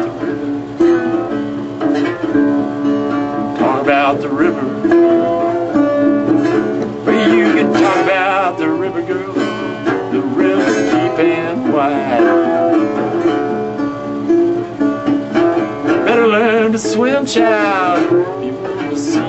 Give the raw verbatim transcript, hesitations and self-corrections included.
Talk about the river. Well, you can talk about the river, girl. The river's deep and wide. Better learn to swim, child, if you want to see